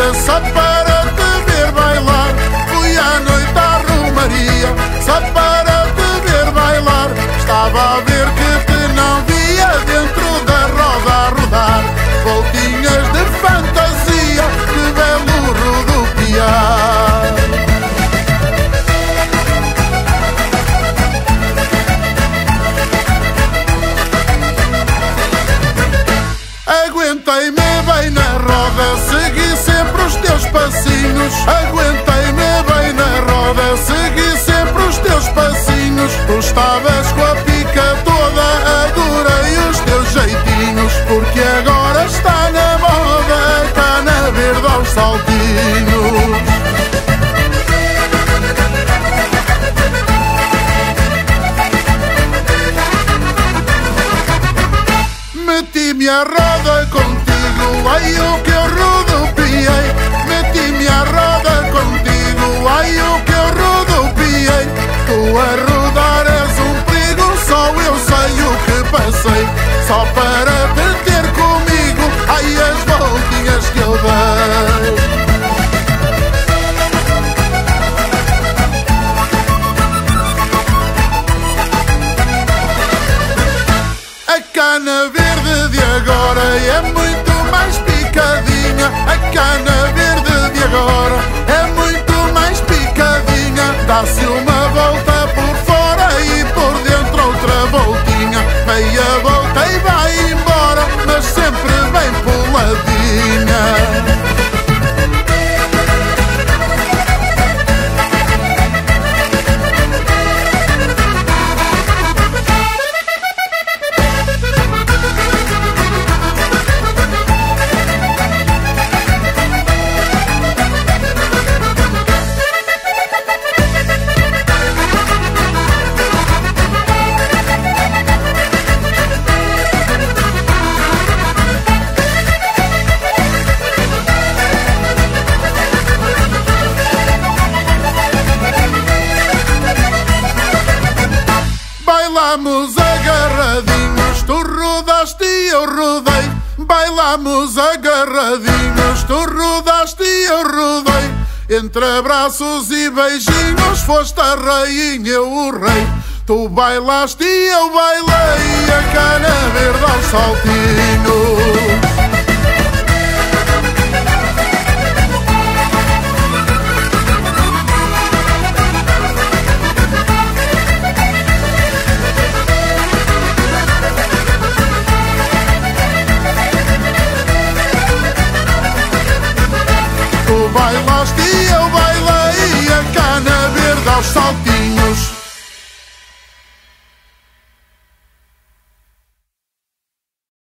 roda só para te ver bailar. Fui à noite à Romaria só para te ver bailar. Estava a ver que te não via dentro da roda a rodar. Voltinhas de fantasia, que belo rodopiar. Aguentei-me bem na roda, segui sempre os teus passinhos. Aguentei-me bem na roda, segui sempre os teus passinhos. Tu estavas com a pica toda, adorei os teus jeitinhos. Porque agora está na moda a cana verde aos saltinhos. Meti-me a roda contigo, ai o que eu rodopiei. Meti-me a roda contigo, ai o que eu rodopiei. Tu a rodar és um perigo, só eu sei o que passei. Só para te ter comigo, ai as voltinhas que eu dei. A cana verde de agora é muito mais picadinha. A cana verde de agora é muito mais picadinha. Dá-se uma volta por fora e por dentro outra voltinha. Meia volta e vai embora, mas sempre bem puladinha. Bailamos agarradinhos, tu rodaste e eu rodei. Bailamos agarradinhos, tu rodaste e eu rodei. Entre abraços e beijinhos foste a rainha, eu o rei. Tu bailaste e eu bailei a cana verde aos saltinhos. Tu bailaste e eu bailei a cana verde aos saltinhos.